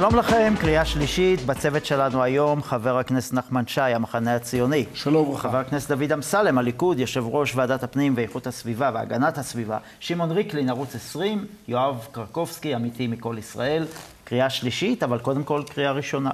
שלום לכם, קריאה שלישית. בצוות שלנו היום חבר הכנסת נחמן שי, המחנה הציוני. שלום וברכה. חבר הכנסת דוד אמסלם, הליכוד, יושב ראש ועדת הפנים ואיכות הסביבה והגנת הסביבה. שמעון ריקלין, ערוץ 20, יואב קרקובסקי, עמיתי מכל ישראל. קריאה שלישית, אבל קודם כל קריאה ראשונה.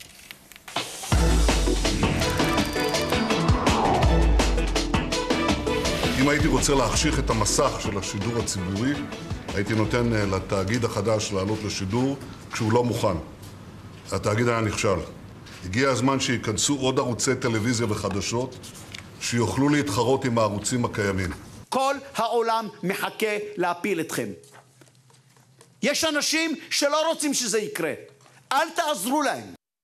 אם הייתי רוצה להחשיך את המסך של השידור הציבורי, הייתי נותן לתאגיד החדש לעלות לשידור כשהוא לא מוכן. התאגיד היה נכשל. הגיע הזמן שיכנסו עוד ערוצי טלוויזיה וחדשות שיוכלו להתחרות עם הערוצים הקיימים. כל העולם מחכה להפיל אתכם. יש אנשים שלא רוצים שזה יקרה. אל תעזרו להם.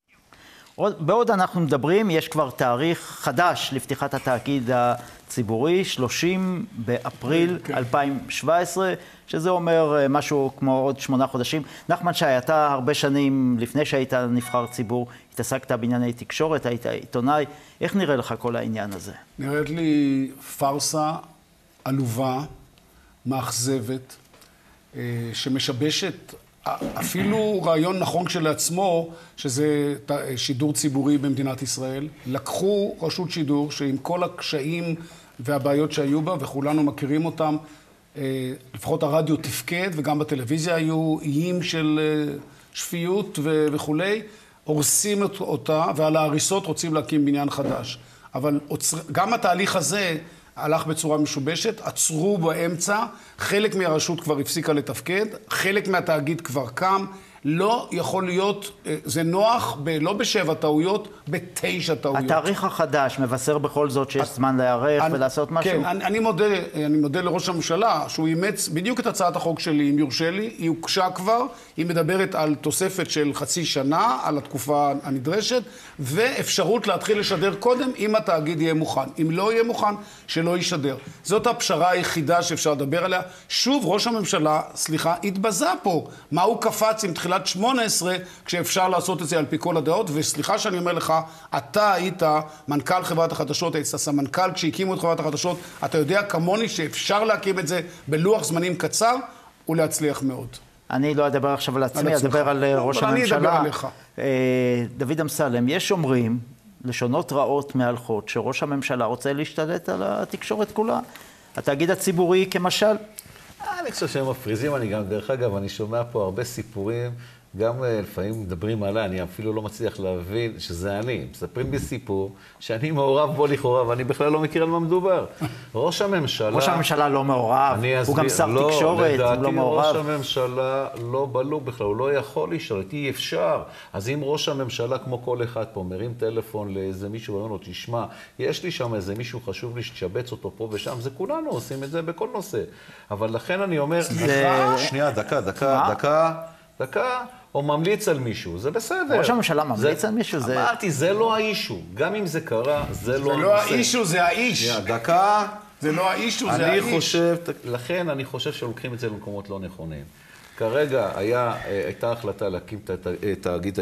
בעוד אנחנו מדברים, יש כבר תאריך חדש לפתיחת התאגיד הציבורי, 30 באפריל 2017, שזה אומר משהו כמו עוד 8 חודשים. נחמן שי, אתה הרבה שנים לפני שהיית נבחר ציבור, התעסקת בענייני תקשורת, היית עיתונאי. איך נראה לך כל העניין הזה? נראית לי פרסה עלובה, מאכזבת, שמשבשת אפילו רעיון נכון כשלעצמו, שזה שידור ציבורי במדינת ישראל. לקחו רשות שידור שעם כל הקשיים והבעיות שהיו בה, וכולנו מכירים אותם, לפחות הרדיו תפקד, וגם בטלוויזיה היו איים של שפיות וכולי, הורסים אותה, ועל ההריסות רוצים להקים בניין חדש. אבל גם התהליך הזה הלך בצורה משובשת, עצרו באמצע, חלק מהרשות כבר הפסיקה לתפקד, חלק מהתאגיד כבר קם, לא יכול להיות, זה נוח, לא ב7 טעויות, ב9 טעויות. התאריך החדש מבשר בכל זאת שיש זמן להיערך ולעשות משהו? כן, אני מודה לראש הממשלה שהוא אימץ בדיוק את הצעת החוק שלי, אם יורשה לי, היא הוגשה כבר, היא מדברת על תוספת של חצי שנה, על התקופה הנדרשת, ואפשרות להתחיל לשדר קודם אם התאגיד יהיה מוכן. אם לא יהיה מוכן, שלא ישדר. זאת הפשרה היחידה שאפשר לדבר עליה. שוב, ראש הממשלה, התבזה פה. מה הוא קפץ עם תחילת 18, כשאפשר לעשות את זה על פי כל הדעות, וסליחה שאני אומר לך, אתה היית מנכ"ל חברת החדשות, היית סמנכ"ל כשהקימו את חברת החדשות, אתה יודע כמוני שאפשר להקים את זה בלוח זמנים קצר ולהצליח מאוד. אני לא אדבר עכשיו על עצמי, אדבר על ראש הממשלה. אני אדבר עליך. דוד אמסלם, יש אומרים, לשונות רעות מהלכות, שראש הממשלה רוצה להשתלט על התקשורת כולה. התאגיד הציבורי כמשל. אני חושב שהם מפריזים, אני גם, דרך אגב, אני שומע פה הרבה סיפורים, גם לפעמים מדברים עליי, אני אפילו לא מצליח להבין שזה אני. מספרים לי סיפור שאני מעורב בו לכאורה, ואני בכלל לא מכיר על מה מדובר. ראש הממשלה לא מעורב, הוא גם שר תקשורת, הוא לא מעורב. ראש הממשלה לא בלוק בכלל, הוא לא יכול להשתלט, אי אפשר. אז אם ראש הממשלה, כמו כל אחד פה, מרים טלפון לאיזה מישהו, ואומר לו, תשמע, יש לי שם איזה מישהו חשוב לי שתשבץ אותו פה ושם, זה כולנו עושים את זה בכל נושא. אבל לכן אני אומר, שנייה, דקה, או ממליץ על מישהו, זה בסדר. ראש הממשלה ממליץ על מישהו, זה... אמרתי, זה לא האישו. גם אם זה קרה, זה לא... זה לא האישו, זה האיש. דקה. זה לא האישו, זה האיש. לכן אני חושב שלוקחים את זה למקומות לא נכונים. כרגע הייתה החלטה להקים את תאגיד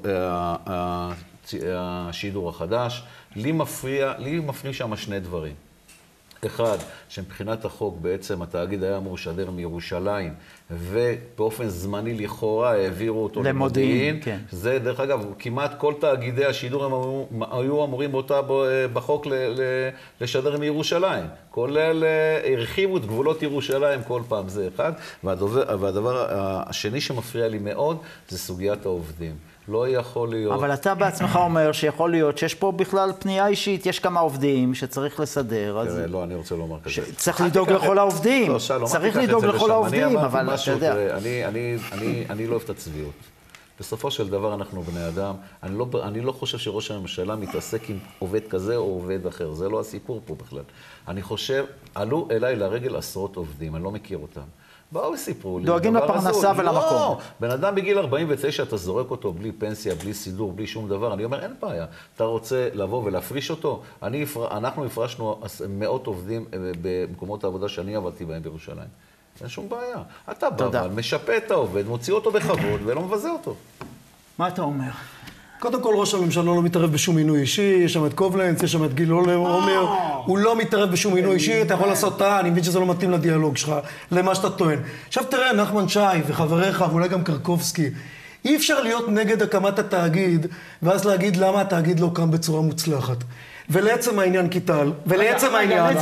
השידור החדש. לי מפריע שם שני דברים. אחד, שמבחינת החוק בעצם התאגיד היה אמור לשדר מירושלים, ובאופן זמני לכאורה העבירו אותו למודיעין. כן. זה דרך אגב, כמעט כל תאגידי השידור הם היו אמורים בחוק לשדר מירושלים. כולל הרחיבו את גבולות ירושלים כל פעם, זה אחד. והדבר השני שמפריע לי מאוד, זה סוגיית העובדים. לא יכול להיות. אבל אתה בעצמך אומר שיכול להיות שיש פה בכלל פנייה אישית, יש כמה עובדים שצריך לסדר. לא, אני רוצה לומר כזה. צריך לדאוג לכל העובדים. צריך לדאוג לכל העובדים, אבל אתה יודע. אני לא אוהב את הצביעות. בסופו של דבר אנחנו בני אדם. אני לא חושב שראש הממשלה מתעסק עם עובד כזה או עובד אחר. זה לא הסיפור פה בכלל. אני חושב, עלו אליי לרגל עשרות עובדים, אני לא מכיר אותם. באו וסיפרו לי. דואגים לפרנסה ולמקום. לא, בן אדם בגיל 49, אתה זורק אותו בלי פנסיה, בלי סידור, בלי שום דבר. אני אומר, אין בעיה. אתה רוצה לבוא ולהפריש אותו? אנחנו הפרשנו מאות עובדים במקומות העבודה שאני עבדתי בהם בירושלים. אין שום בעיה. אתה בא, משפה את העובד, מוציא אותו בכבוד ולא מבזה אותו. מה אתה אומר? קודם כל, ראש הממשלה לא מתערב בשום מינוי אישי, יש שם את קובלנץ, יש שם את גיל עומר, הוא לא מתערב בשום מינוי אישי, אתה יכול לעשות אני מבין שזה לא מתאים לדיאלוג שלך, למה שאתה טוען. עכשיו תראה, נחמן שי וחבריך, ואולי גם קרקובסקי, אי אפשר להיות נגד הקמת התאגיד, ואז להגיד למה התאגיד לא קם בצורה מוצלחת. ולעצם העניין קיטל, ולעצם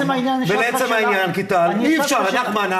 העניין קיטל, אי אפשר, נחמן,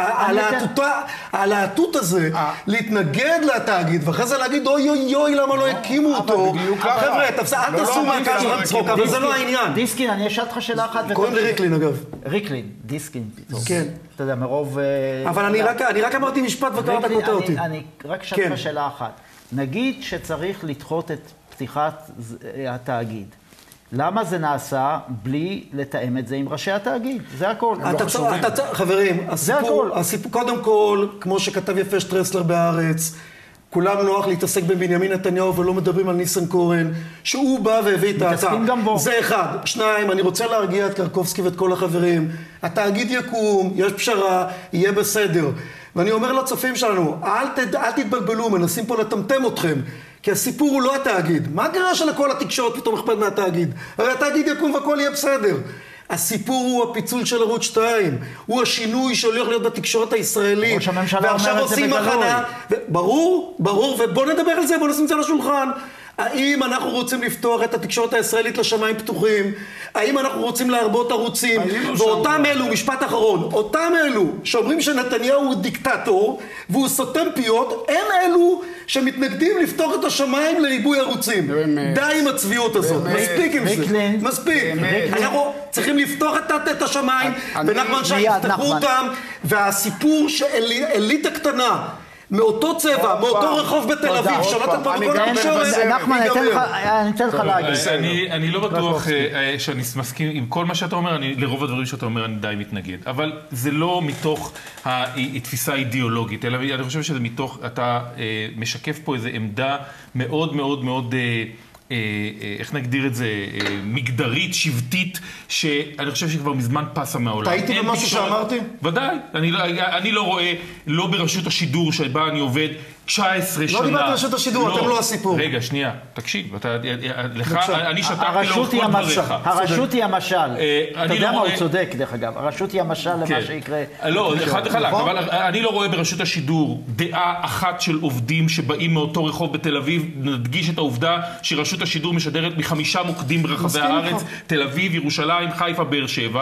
על העתות הזה, להתנגד לתאגיד, ואחרי זה להגיד, אוי אוי אוי, למה לא הקימו אותו? חבר'ה, אל תעשו מהקש שלכם צחוק, אבל זה לא העניין. דיסקין, אני אשאל אותך שאלה אחת. קוראים לי ריקלין, אגב. ריקלין, דיסקין פתאום. כן. אתה יודע, מרוב... אבל אני רק אמרתי משפט וכבר אתה קוטע אותי. אני רק אשאל אותך שאלה אחת. נגיד שצריך לדחות את פתיחת התאגיד. למה זה נעשה בלי לתאם את זה עם ראשי התאגיד? זה הכל. חברים, הסיפור, קודם כל, כמו שכתב יפה שטרסלר בהארץ, כולם נוח להתעסק בבנימין נתניהו ולא מדברים על ניסנקורן, שהוא בא והביא את ההצעה. מתעסקים גם בו. זה אחד. שניים, אני רוצה להרגיע את קרקובסקי ואת כל החברים. התאגיד יקום, יש פשרה, יהיה בסדר. ואני אומר לצופים שלנו, אל תתבלבלו, מנסים פה לטמטם אתכם. כי הסיפור הוא לא התאגיד. מה קרה שלכל התקשורת פתאום אכפת מהתאגיד? הרי התאגיד יקום והכל יהיה בסדר. הסיפור הוא הפיצול של ערוץ 2, הוא השינוי שהולך להיות בתקשורת הישראלית. ראש הממשלה אומר את זה בגלוי. ברור, ובוא נדבר על זה, בוא נשים את זה על השולחן. האם אנחנו רוצים לפתוח את התקשורת הישראלית לשמיים פתוחים? האם אנחנו רוצים להרבות ערוצים? ואותם אלו, משפט אחרון, אותם אלו שאומרים שנתניהו הוא דיקטטור והוא סותם פיות, הם אלו שמתנגדים לפתוח את השמיים לריבוי ערוצים. די עם הצביעות הזאת, מספיק עם זה, מספיק. אנחנו צריכים לפתוח את השמיים, ונחמן שיפתחו אותם, והסיפור שאליטה קטנה, מאותו צבע, מאותו רחוב בתל אביב, שלטת פה בכל התקשורת. נחמן, אני אתן לך להגיד. אני לא בטוח שאני מסכים עם כל מה שאתה אומר, לרוב הדברים שאתה אומר אני די מתנגד. אבל זה לא מתוך התפיסה האידיאולוגית, אלא אני חושב שזה מתוך, אתה משקף פה איזו עמדה מאוד מאוד מאוד... איך נגדיר את זה, מגדרית, שבטית, שאני חושב שכבר מזמן פסה מהעולם. טעיתי במשהו שאמרתי? ודאי, אני לא רואה, לא ברשות השידור שבה אני עובד 19 שנה. לא דיברת רשות השידור, אתם לא הסיפור. רגע, שנייה, תקשיב, אני שתקתי לאורך כל דבריך. הרשות היא המשל. אתה יודע מה, הוא צודק דרך אגב, הרשות היא המשל למה שיקרה. לא, חד וחלק, אבל אני לא רואה ברשות השידור דעה אחת של עובדים שבאים מאותו רחוב בתל אביב, נדגיש את העובדה שרשות השידור משדרת מ5 מוקדים ברחבי הארץ, תל אביב, ירושלים, חיפה, באר שבע.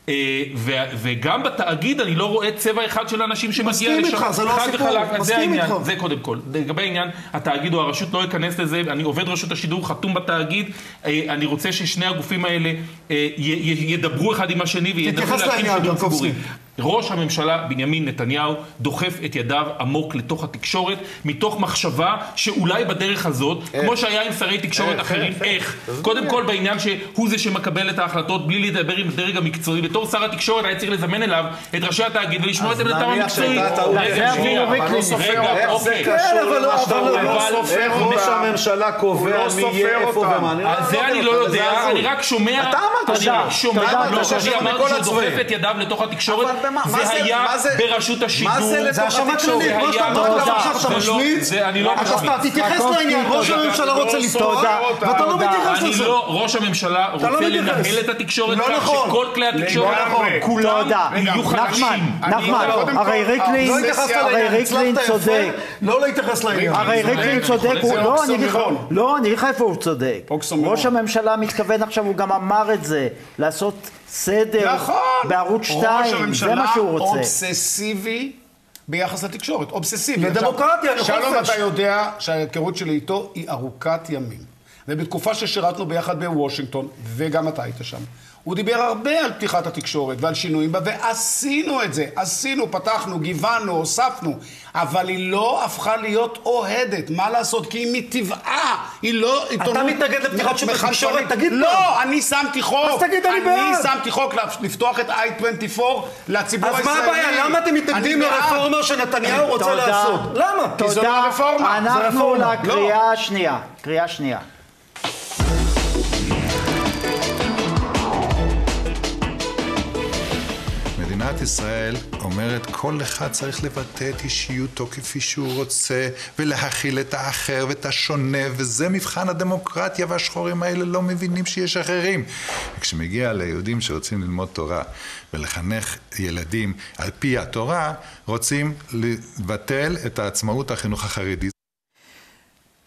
וגם בתאגיד אני לא רואה צבע אחד של אנשים שמגיע לשם. מסכים איתך, זה לא הסיפור, מסכים איתך. זה קודם כל. לגבי העניין, התאגיד או הרשות לא ייכנס לזה, אני עובד רשות השידור, חתום בתאגיד, אני רוצה ששני הגופים האלה ידברו אחד עם השני וידברו להקים שידור ציבורי. ראש הממשלה בנימין נתניהו דוחף את ידיו עמוק לתוך התקשורת, מתוך מחשבה שאולי בדרך הזאת, כמו שהיה עם שרי תקשורת אחרים, איך? קודם כל בעניין שהוא זה שמקבל את ההחלטות בלי לדבר עם הדרג המקצועי, בתור שר התקשורת היה צריך לזמן אליו את ראשי התאגיד ולשמוע את עמדתם המקצועית. רגע, ראש הממשלה קובע מי יהיה איפה ומה. זה אני לא יודע, אני רק שומע, אני אמרתי שהוא דוחף את ידיו לתוך התקשורת, זה היה ברשות השידור. זה האשמה כללית, כמו שאתה אמרת עכשיו, אתה משמיץ, אתה תתייחס לעניין, ראש הממשלה רוצה לפתוח, ואתה לא מתייחס לזה. ראש הממשלה רוצה לנהל את התקשורת כך שכל כלי התקשורת כולם יהיו חלשים. נחמן, הרי ריקלין צודק. לא להתייחס לעניין. הרי ריקלין צודק, לא, אני אגיד לך איפה הוא צודק. ראש הממשלה מתכוון עכשיו, הוא גם אמר את זה, לעשות סדר בערוץ 2, זה מה שהוא רוצה. אובססיבי ביחס לתקשורת, אובססיבי. לדמוקרטיה, לחופש. שלום, אתה יודע שההיכרות שלי איתו היא ארוכת ימים. ובתקופה ששירתנו ביחד בוושינגטון, וגם אתה היית שם, הוא דיבר הרבה על פתיחת התקשורת ועל שינויים בה, ועשינו את זה. עשינו, פתחנו, גיוונו, הוספנו, אבל היא לא הפכה להיות אוהדת. מה לעשות? כי היא מטבעה, היא לא עיתונות... אתה מתנגד לפתיחת שוק התקשורת? תגיד לא, אני שמתי חוק. אז תגיד, אני בעד. אני שמתי חוק לפתוח את i24 לציבור הישראלי. אז מה הבעיה? למה אתם מתנגדים לרפורמה שנתניהו רוצה לעשות? למה? כי זו לא רפורמה. אנחנו לקריאה השנייה. קריאה שנייה. מדינת ישראל אומרת כל אחד צריך לבטא את אישיותו כפי שהוא רוצה ולהכיל את האחר ואת השונה, וזה מבחן הדמוקרטיה, והשחורים האלה לא מבינים שיש אחרים. וכשמגיע ליהודים שרוצים ללמוד תורה ולחנך ילדים על פי התורה, רוצים לבטל את העצמאות החינוך החרדי.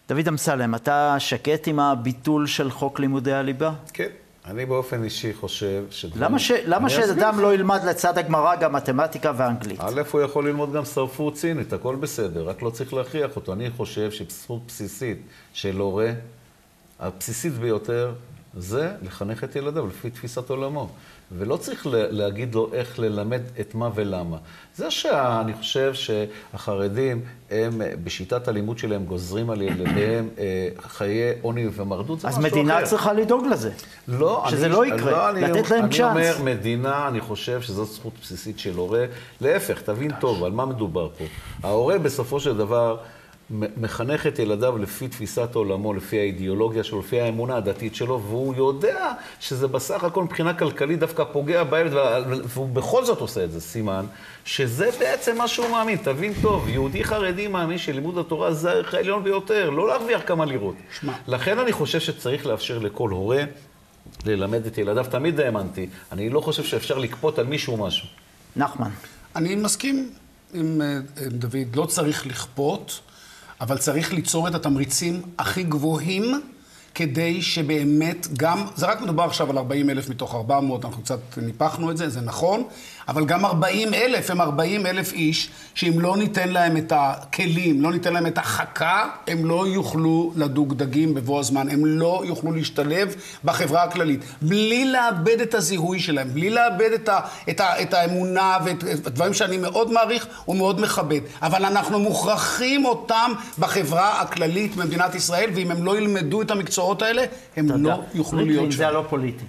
דוד אמסלם, אתה שקט עם הביטול של חוק לימודי הליבה? כן. אני באופן אישי חושב למה שאדם לא ילמד לצד הגמרא גם מתמטיקה ואנגלית? א', הוא יכול ללמוד גם סרפות צינית, הכל בסדר, רק לא צריך להכריח אותו. אני חושב שזכות בסיסית של הורה, הבסיסית ביותר, זה לחנך את ילדיו לפי תפיסת עולמו. ולא צריך להגיד לו איך ללמד את מה ולמה. זה שאני חושב שהחרדים, הם בשיטת הלימוד שלהם גוזרים על ילדיהם חיי עוני ומרדות, זה משהו אחר. אז מדינה צריכה לדאוג לזה. לא, שזה לא יקרה, לתת להם צ'אנס. אני אומר, מדינה, אני חושב שזו זכות בסיסית של הורה. להפך, תבין טוב, על מה מדובר פה. ההורה בסופו של דבר מחנך את ילדיו לפי תפיסת עולמו, לפי האידיאולוגיה שלו, לפי האמונה הדתית שלו, והוא יודע שזה בסך הכל מבחינה כלכלית דווקא פוגע בילד, והוא בכל זאת עושה את זה, סימן, שזה בעצם מה שהוא מאמין. תבין טוב, יהודי חרדי מאמין שלימוד התורה זה הערך העליון ביותר, לא להרוויח כמה לירות. לכן אני חושב שצריך לאפשר לכל הורה ללמד את ילדיו. תמיד האמנתי, אני לא חושב שאפשר לקפות על מישהו משהו. נחמן. אני מסכים עם דוד, לא צריך לכפות, אבל צריך ליצור את התמריצים הכי גבוהים, כדי שבאמת גם, זה רק מדובר עכשיו על 40,000 מתוך 400, אנחנו קצת ניפחנו את זה, זה נכון, אבל גם 40,000 הם 40,000 איש, שאם לא ניתן להם את הכלים, לא ניתן להם את החכה, הם לא יוכלו לדוג דגים בבוא הזמן, הם לא יוכלו להשתלב בחברה הכללית, בלי לאבד את הזיהוי שלהם, בלי לאבד את האמונה ואת דברים שאני מאוד מעריך ומאוד מכבד, אבל אנחנו מוכרחים אותם בחברה הכללית במדינת ישראל, ואם הם לא ילמדו את המקצועות האלה, הם לא יוכלו להיות שם. זה לא פוליטי.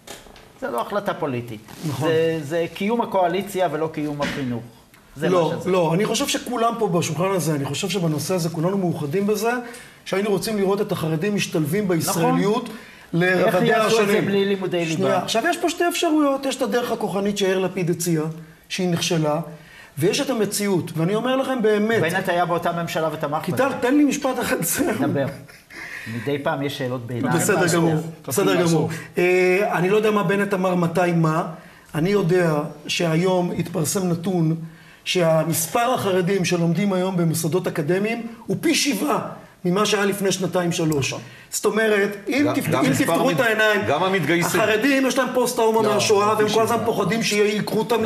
זה לא החלטה פוליטית. זה קיום הקואליציה ולא קיום החינוך. לא, אני חושב שכולם פה בשולחן הזה, אני חושב שבנושא הזה כולנו מאוחדים בזה, שהיינו רוצים לראות את החרדים משתלבים בישראליות לרבדיה השונים. איך יעשו את זה בלי לימודי ליבה? עכשיו יש פה שתי אפשרויות, יש את הדרך הכוחנית שיאיר לפיד הציע, שהיא נכשלה, ויש את המציאות, ואני אומר לכם באמת... בנט היה באותה ממשלה ותמך בזה. תן לי משפט אחד לסיים. דבר. מדי פעם יש שאלות בעיניים. בסדר גמור, בסדר גמור. אני לא יודע מה בנט אמר מתי מה, אני יודע שהיום התפרסם נתון שהמספר החרדים שלומדים היום במוסדות אקדמיים הוא פי 7 ממה שהיה לפני 2-3. זאת אומרת, אם תפתרו את העיניים, החרדים יש להם פוסט-טראומה מהשואה, והם כל הזמן פוחדים שיקחו אותם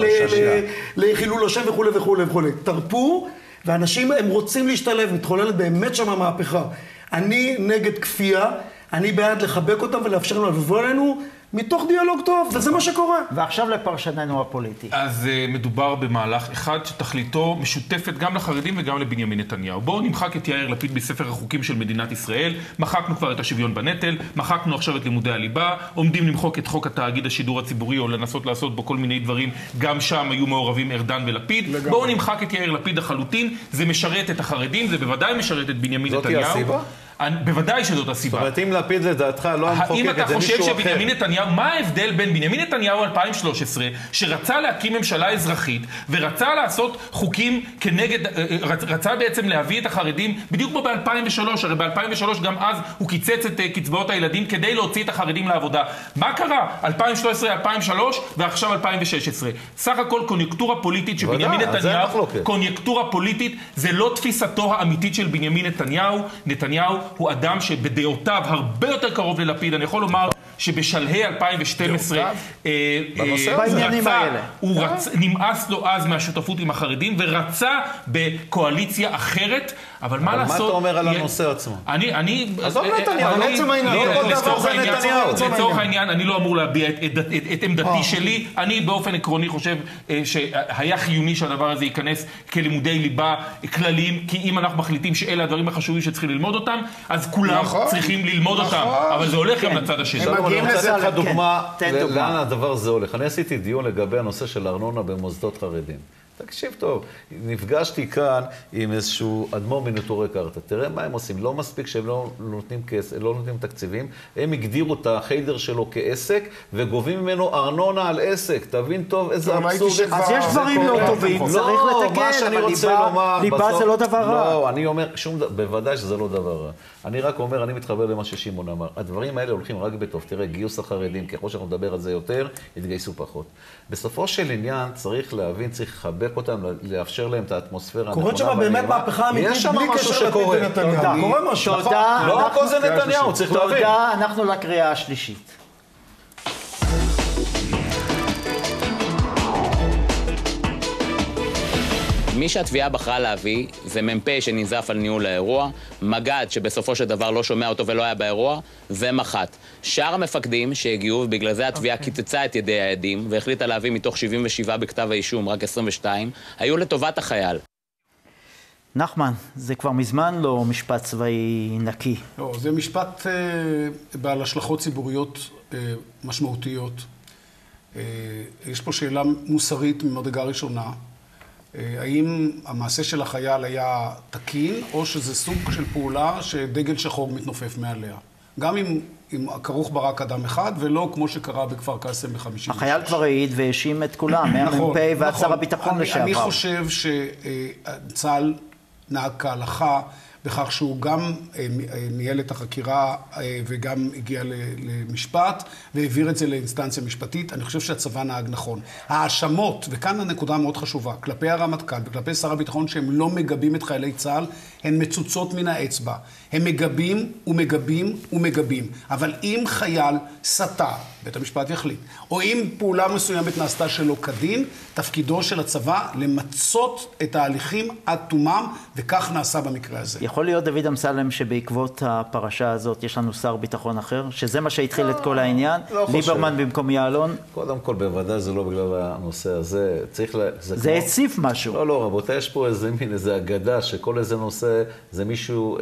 לחילול השם וכו' וכו' וכו'. תרפו, ואנשים הם רוצים להשתלב, מתחוללת באמת שם מהפכה. אני נגד כפייה, אני בעד לחבק אותם ולאפשר לנו לבוא אלינו מתוך דיאלוג טוב, וזה מה שקורה. ועכשיו לפרשננו הפוליטי. אז מדובר במהלך אחד שתכליתו משותפת גם לחרדים וגם לבנימין נתניהו. בואו נמחק את יאיר לפיד בספר החוקים של מדינת ישראל, מחקנו כבר את השוויון בנטל, מחקנו עכשיו את לימודי הליבה, עומדים למחוק את חוק התאגיד השידור הציבורי או לנסות לעשות בו כל מיני דברים, גם שם היו מעורבים ארדן ולפיד. בואו נמחק את יאיר לפיד לחלוטין, זה משרת את החרדים, זה בוודאי משרת את בנימין נתניהו. זאת הסיבה? בוודאי שזאת הסיבה. זאת אומרת, אם לפיד לדעתך לא המחוקק את זה מישהו אחר. האם אתה חושב שבנימין נתניהו, מה ההבדל בין בנימין נתניהו 2013, שרצה להקים ממשלה אזרחית, ורצה לעשות חוקים כנגד, רצה בעצם להביא את החרדים, בדיוק כמו ב-2003, הרי ב-2003 גם אז הוא קיצץ את קצבאות הילדים כדי להוציא את החרדים לעבודה. מה קרה? 2013, 2003 ועכשיו 2016. סך הכל קוניונקטורה פוליטית של בנימין נתניהו, קוניונקטורה פוליטית, זה לא תפיסתו האמיתית של בנימין נתניהו. נתניהו הוא אדם שבדעותיו הרבה יותר קרוב ללפיד. אני יכול לומר שבשלהי 2012 נמאס לו אז מהשותפות עם החרדים ורצה בקואליציה אחרת, אבל מה לעשות? מה אתה אומר על הנושא עצמו? עזוב נתניהו, לצורך העניין, אני לא אמור להביע את עמדתי שלי. אני באופן עקרוני חושב שהיה חיוני שהדבר הזה ייכנס כלימודי ליבה כלליים, כי אם אנחנו מחליטים שאלה הדברים החשובים שצריכים ללמוד אותם, אז כולם צריכים ללמוד אותם, אבל זה הולך גם לצד השני. אני רוצה לתת לך דוגמה לאן הדבר הזה הולך. אני עשיתי דיון לגבי הנושא של ארנונה במוסדות חרדים. תקשיב טוב, נפגשתי כאן עם איזשהו אדמו"ר מנטורי קרתא. תראה מה הם עושים, לא מספיק שהם לא נותנים תקציבים, הם הגדירו את החיידר שלו כעסק וגובים ממנו ארנונה על עסק. תבין טוב איזה אבסורד. אז יש דברים לא טובים, צריך לתקן, אבל ליבה זה לא דבר רע. לא, אני אומר, בוודאי שזה לא דבר רע. אני רק אומר, אני מתחבר למה ששימון אמר. הדברים האלה הולכים רק בטוב. תראה, גיוס החרדים, ככל שאנחנו נדבר על זה יותר, יתגייסו פחות. בסופו של עניין צריך להבין, צריך לחבר לחבק אותם, לאפשר להם את האטמוספירה הנכונה. קוראת שם באמת מהפכה אמיתית, יש שם משהו שקורה. קורה משהו. לא הכל זה נתניהו, צריך להבין. תודה, אנחנו לקריאה השלישית. מי שהתביעה בחרה להביא זה מ"פ שננזף על ניהול האירוע, מג"ד שבסופו של דבר לא שומע אותו ולא היה באירוע, ומח"ט. שאר המפקדים שהגיעו, ובגלל זה התביעה קיצצה את ידי העדים, והחליטה להביא מתוך 77 בכתב האישום, רק 22, היו לטובת החייל. נחמן, זה כבר מזמן לא משפט צבאי נקי. לא, זה משפט בעל השלכות ציבוריות משמעותיות. יש פה שאלה מוסרית ממדרגה ראשונה. האם המעשה של החייל היה תקין, או שזה סוג של פעולה שדגל שחור מתנופף מעליה? גם אם כרוך ברק אדם אחד, ולא כמו שקרה בכפר קאסם ב-56. החייל כבר העיד והאשים את כולם, מהמ"פ ועד שר הביטחון לשעבר. אני חושב שצה"ל נהג כהלכה בכך שהוא גם ניהל את החקירה וגם הגיע למשפט והעביר את זה לאינסטנציה משפטית. אני חושב שהצבא נהג נכון. האשמות, וכאן הנקודה מאוד חשובה, כלפי הרמטכ"ל וכלפי שר הביטחון שהם לא מגבים את חיילי צה"ל, הן מצוצות מן האצבע. הם מגבים ומגבים ומגבים. אבל אם חייל סטה, בית המשפט יחליט, או אם פעולה מסוימת נעשתה שלא כדין, תפקידו של הצבא למצות את ההליכים עד תומם, וכך נעשה במקרה הזה. יכול להיות, דוד אמסלם, שבעקבות הפרשה הזאת יש לנו שר ביטחון אחר? שזה מה שהתחיל את כל העניין? ליברמן במקום יעלון? קודם כל, בוודאי זה לא בגלל הנושא הזה. זה הציף משהו. לא, רבותיי, יש פה איזה אגדה שכל איזה נושא זה מישהו,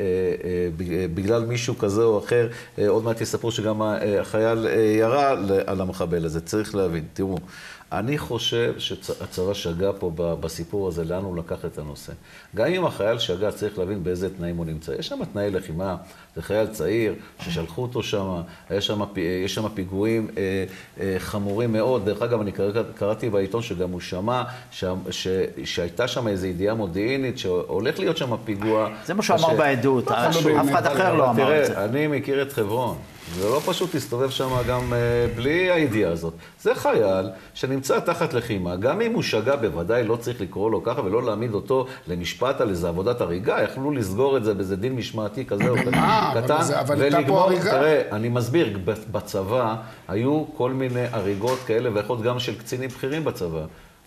בגלל מישהו כזה או אחר, עוד מעט יספרו שגם החייל ירה על המחבל הזה. צריך להבין. תראו, אני חושב שהצבא שגה פה בסיפור הזה, לאן הוא לקח את הנושא. גם אם החייל שגה, צריך להבין באיזה תנאים הוא נמצא. יש שם תנאי לחימה, זה חייל צעיר ששלחו אותו שם, יש שם פיגועים חמורים מאוד. דרך אגב, אני קראתי בעיתון שגם הוא שמע שהייתה שם איזו ידיעה מודיעינית שהולך להיות שם פיגוע. זה מה שהוא אמר בעדות, אף אחד אחר לא אמר את זה. תראה, אני מכיר את חברון. זה לא פשוט להסתובב שם גם בלי הידיעה הזאת. זה חייל שנמצא תחת לחימה, גם אם הוא שגה בוודאי לא צריך לקרוא לו ככה ולא להעמיד אותו למשפט על איזה עבודת הריגה, יכלו לסגור את זה באיזה דין משמעתי כזה או קטן ולגמור. תראה, אני מסביר, בצבא היו כל מיני הריגות כאלה ויכול גם של קצינים בכירים בצבא.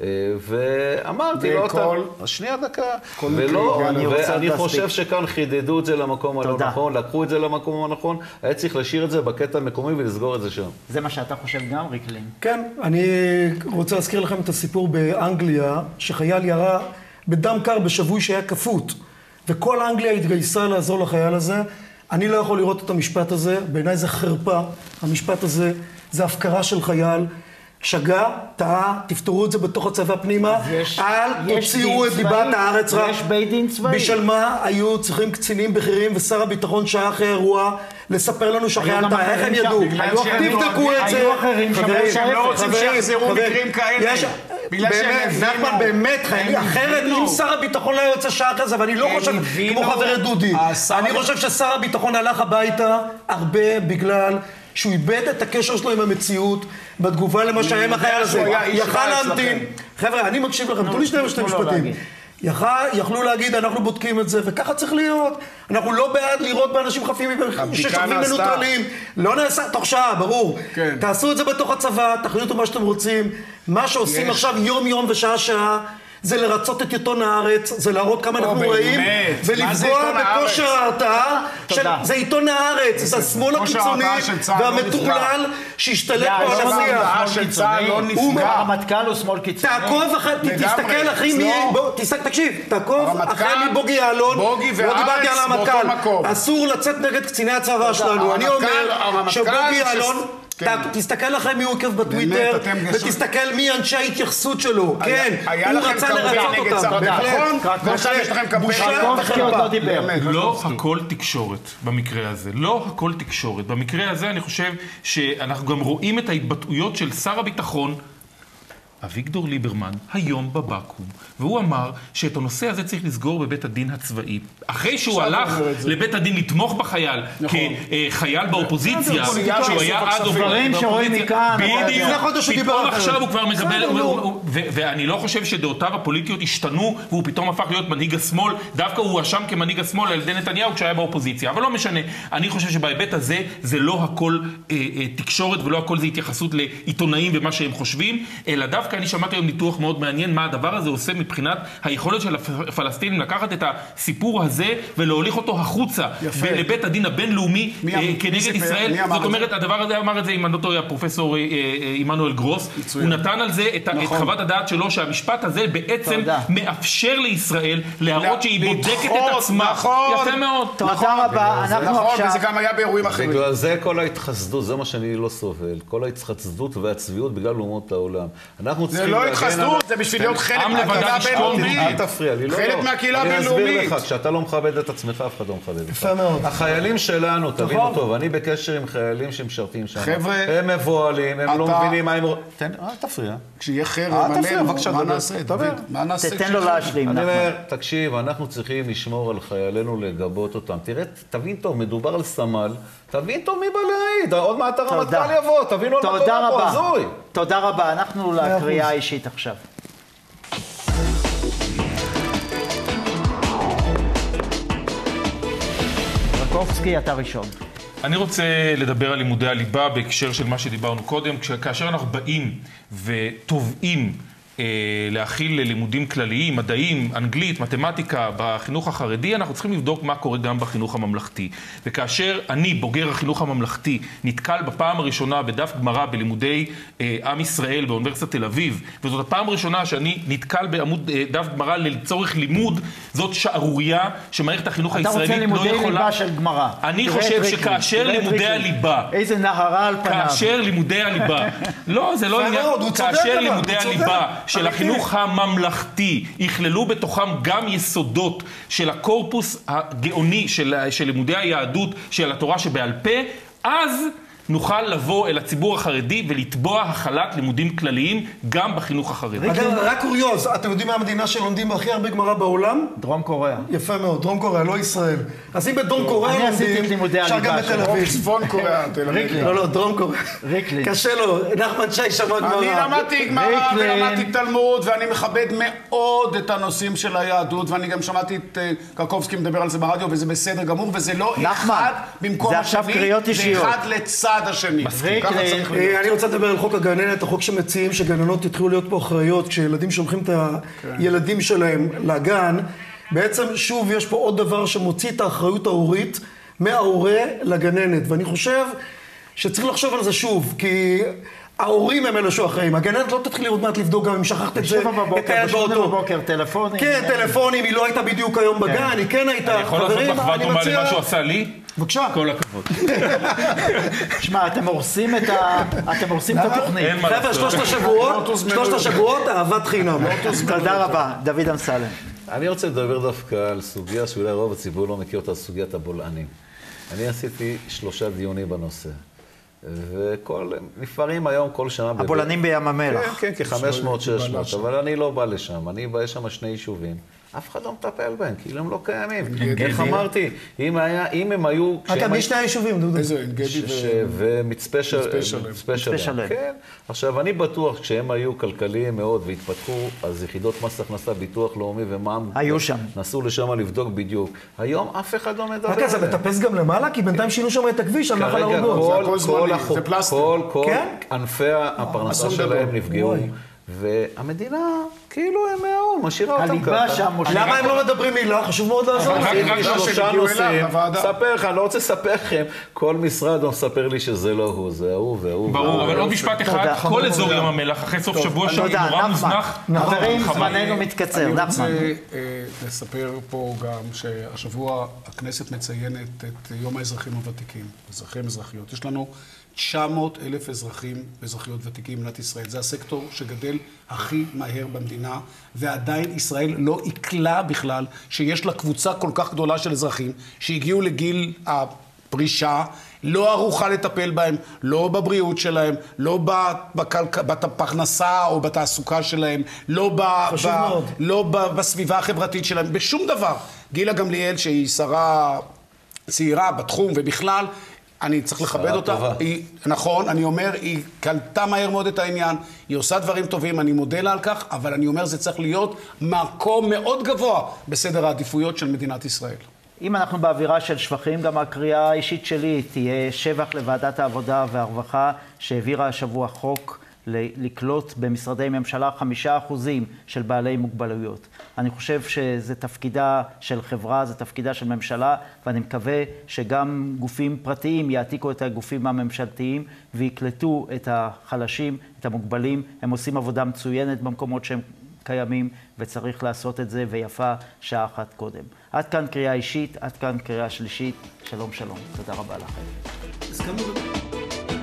ואמרתי לו אותם, שנייה דקה, ואני חושב שכאן חידדו את זה למקום הלא נכון, לקחו את זה למקום הנכון, היה צריך להשאיר את זה בקטע המקומי ולסגור את זה שם. זה מה שאתה חושב גם, ריקלין? כן, אני רוצה להזכיר לכם את הסיפור באנגליה, שחייל ירה בדם קר בשבוי שהיה כפות, וכל אנגליה התגייסה לעזור לחייל הזה. אני לא יכול לראות את המשפט הזה, בעיניי זה חרפה, המשפט הזה, זה הפקרה של חייל. שגה, טעה, תפתרו את זה בתוך הצבא פנימה, אל תוציאו את דיבת הארץ רק. יש בית דין צבאי. בשל מה היו צריכים קצינים בכירים ושר הביטחון שעה אחרי אירוע לספר לנו שהחייל טעה, איך הם ידעו? תבדקו את זה. היו אחרים שהם לא רוצים שיחזרו מקרים כאלה. נחמן, באמת, אחרת אם שר הביטחון לא יוצא שעה כזה, ואני לא חושב כמו חברי דודי. אני חושב ששר הביטחון הלך הביתה הרבה בגלל שהוא איבד את הקשר שלו עם המציאות, בתגובה למה שהיה עם החייל הזה. יכל להמתין. חבר'ה, אני מקשיב לכם, תנו לי שני משפטים. יכלו להגיד, אנחנו בודקים את זה, וככה צריך להיות. אנחנו לא בעד לראות באנשים חפים ששכבים מנוטרלים. לא נעשה, תוך שעה, ברור. תעשו את זה בתוך הצבא, תחליטו מה שאתם רוצים. מה שעושים עכשיו יום ושעה, זה לרצות את עיתון הארץ, זה להראות כמה אנחנו רעים, ולפגוע בכושר ההרתעה, זה עיתון הארץ, זה השמאל הקיצוני והמטורלל שהשתלט פה על השיח. הרמטכ"ל הוא שמאל קיצוני. תעקוב אחרי, תסתכל אחרי תקשיב, תעקוב אחרי מבוגי יעלון, לא דיברתי על הרמטכ"ל, אסור לצאת נגד קציני הצבא שלנו. אני אומר שבוגי יעלון, תסתכל אחרי מי הוא עוקב בטוויטר, ותסתכל מי אנשי ההתייחסות שלו. כן, הוא רצה לרצות אותם. נכון? ועכשיו יש לכם לא הכל תקשורת במקרה הזה. לא הכל תקשורת. במקרה הזה אני חושב שאנחנו גם רואים את ההתבטאויות של שר הביטחון אביגדור ליברמן היום בבקו"ם, והוא אמר שאת הנושא הזה צריך לסגור בבית הדין הצבאי. אחרי שהוא הלך לבית הדין לתמוך בחייל כחייל באופוזיציה, שהוא היה אז דברים שרואים מכאן, פתאום עכשיו הוא כבר מקבל, ואני לא חושב שדעותיו הפוליטיות השתנו, והוא פתאום הפך להיות מנהיג השמאל, דווקא הוא הואשם כמנהיג השמאל על ידי נתניהו כשהיה באופוזיציה, אבל לא משנה. אני חושב שבהיבט הזה זה לא הכל תקשורת ולא הכל זה התייחסות לעיתונאים ומה שהם חושבים, אלא דווקא אני שמעתי היום ניתוח מאוד מעניין מה הדבר הזה עושה מבחינת היכולת של הפלסטינים לקחת את הסיפור הזה ולהוליך אותו החוצה לבית הדין הבינלאומי כנגד ישראל. זאת אומרת, הדבר הזה אמר את זה, אם אני לא טועה, הפרופסור עמנואל גרוס, הוא נתן על זה את חוות הדעת שלו שהמשפט הזה בעצם מאפשר לישראל להראות שהיא בודקת את עצמה. יפה מאוד. תודה רבה. נכון, וזה גם היה באירועים אחרים. בגלל זה כל ההתחסדות, זה מה שאני לא סובל, כל ההתחסדות והצביעות בגלל אומות העולם. זה לא התחסדות, זה בשביל להיות חלק מהקהילה הבינלאומית. אל תפריע לי, לא. חלק מהקהילה הבינלאומית. אני אסביר לך, כשאתה לא מכבד את עצמך, אף אחד לא מכבד אותך. יפה מאוד. החיילים שלנו, תבינו טוב, אני בקשר עם חיילים שמשרתים שם. חבר'ה, הם מבוהלים, הם לא מבינים מה הם... תן, אל תפריע. כשיהיה חרם עלינו, מה נעשה? דבר. תתן לו להשלים. אני אומר, תקשיב, אנחנו צריכים לשמור על חיילינו, לגבות אותם. תראה, תבין טוב, מדובר על סמל, תבין טוב מי בא להעיד, עוד מעט הרמטכ"ל יבוא, תבינו על מה קורה פה, הזוי. תודה רבה, אנחנו לקריאה האישית עכשיו. רקובסקי, אתה ראשון. אני רוצה לדבר על לימודי הליבה בהקשר של מה שדיברנו קודם. כאשר אנחנו באים ותובעים להכיל לימודים כלליים, מדעים, אנגלית, מתמטיקה בחינוך החרדי, אנחנו צריכים לבדוק מה קורה גם בחינוך הממלכתי. וכאשר אני, בוגר החינוך הממלכתי, נתקל בפעם הראשונה בדף גמרא בלימודי עם ישראל באוניברסיטת תל אביב, וזאת הפעם הראשונה שאני נתקל בעמוד דף גמרא לצורך לימוד, זאת שערורייה שמערכת החינוך הישראלית לא יכולה... אתה רוצה לימודי ליבה של גמרא. אני חושב שכאשר לימודי הליבה... איזה נהרה על פניו. כאשר לימודי הליבה... לא, זה לא עניין. כאשר לימודי הליבה של החינוך הממלכתי יכללו בתוכם גם יסודות של הקורפוס הגאוני של לימודי היהדות של התורה שבעל פה, אז נוכל לבוא אל הציבור החרדי ולתבוע החלת לימודים כלליים גם בחינוך החרדי. אגב, רק קוריוז, אתם יודעים מה המדינה שלומדים הכי הרבה גמרא בעולם? דרום קוריאה. יפה מאוד, דרום קוריאה, לא ישראל. אז אם בדרום קוריאה לומדים, אפשר גם בתל אביב. צפון קוריאה, תל אביב. לא, דרום קוריאה. קשה לו, נחמן שי שמע גמרא. אני למדתי גמרא ולמדתי תלמוד, ואני מכבד מאוד את הנושאים של היהדות, ואני גם שמעתי את קרקובסקי מדבר על זה ברדיו, וזה בסדר גמור, וזה לא אחד במקום השני, זה אחד לצד השני. אני רוצה לדבר על חוק הגננת, החוק שמציעים שגננות יתחילו להיות פה אחראיות, כשילדים שולחים את הילדים שלהם לגן, בעצם שוב יש פה עוד דבר שמוציא את האחריות ההורית מההורה לגננת, ואני חושב שצריך לחשוב על זה שוב, כי ההורים הם אלה שאחראים. הגננת לא תתחיל עוד מעט לבדוק גם אם שכחת את זה, בשבע בבוקר, טלפונים. כן, טלפונים, היא לא הייתה בדיוק היום בגן, היא כן הייתה. אני יכול לעשות מחווה דומה למה שהוא עשה לי? בבקשה. כל הכבוד. שמע, אתם הורסים את התוכנית. חבר'ה, שלושת השבועות, אהבת חינם. תודה רבה, דוד אמסלם. אני רוצה לדבר דווקא על סוגיה שאולי רוב הציבור לא מכיר אותה, סוגיית הבולענים. אני עשיתי 3 דיונים בנושא. נפערים היום כל שנה... הבולענים בים המלח. כן, כ-500-600, אבל אני לא בא לשם. אני בא, יש שם 2 יישובים. אף אחד לא מטפל בהם, כאילו הם לא קיימים. איך אמרתי, אם הם היו... אגב, מי 2 היישובים, דודו? איזה, גדי ומצפה שלם. כן. עכשיו, אני בטוח, כשהם היו כלכליים מאוד והתפתחו, אז יחידות מס הכנסה, ביטוח לאומי ומע"מ... היו שם. נסו לשם לבדוק בדיוק. היום אף אחד לא מדבר. רגע, זה מטפס גם למעלה? כי בינתיים שינו שם את הכביש על נחל האורגות. כל ענפי הפרנסה שלהם נפגעו. והמדינה, כאילו הם משאירה אותם ככה. למה הם לא מדברים מילה? חשוב מאוד לעזור. רק 3 נושאים. ספר לך, אני לא רוצה לספר לכם. כל משרד לא מספר לי שזה לא הוא, זה הוא והוא. ברור, אבל עוד משפט אחד, כל אזור ים המלח, אחרי סוף שבוע נורא מוזנח. חברים, זמננו מתקצר. אני רוצה לספר פה גם שהשבוע הכנסת מציינת את יום האזרחים הוותיקים, אזרחים אזרחיות. יש לנו 900,000 אזרחים ואזרחיות ותיקים במדינת ישראל. זה הסקטור שגדל הכי מהר במדינה, ועדיין ישראל לא עיכלה בכלל שיש לה קבוצה כל כך גדולה של אזרחים שהגיעו לגיל פרישה, לא ערוכה לטפל בהם, לא בבריאות שלהם, לא בפרנסה או בתעסוקה שלהם, לא בסביבה החברתית שלהם, בשום דבר. גילה גמליאל, שהיא שרה צעירה בתחום ובכלל, אני צריך לכבד אותה. נכון, אני אומר, היא קלטה מהר מאוד את העניין, היא עושה דברים טובים, אני מודה לה על כך, אבל אני אומר, זה צריך להיות מקום מאוד גבוה בסדר העדיפויות של מדינת ישראל. אם אנחנו באווירה של שבחים, גם הקריאה האישית שלי תהיה שבח לוועדת העבודה והרווחה, שהעבירה השבוע חוק לקלוט במשרדי ממשלה 5% של בעלי מוגבלויות. אני חושב שזה תפקידה של חברה, זה תפקידה של ממשלה, ואני מקווה שגם גופים פרטיים יעתיקו את הגופים הממשלתיים ויקלטו את החלשים, את המוגבלים. הם עושים עבודה מצוינת במקומות שהם קיימים, וצריך לעשות את זה, ויפה שעה אחת קודם. עד כאן קריאה אישית, עד כאן קריאה שלישית. שלום שלום. תודה רבה לכם.